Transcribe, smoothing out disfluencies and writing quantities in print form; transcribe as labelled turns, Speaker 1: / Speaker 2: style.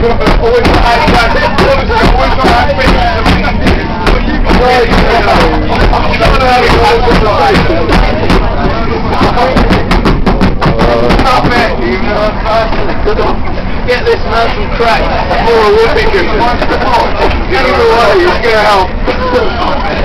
Speaker 1: Always got get this man some crack for Olympic. Get him away, he's going to help.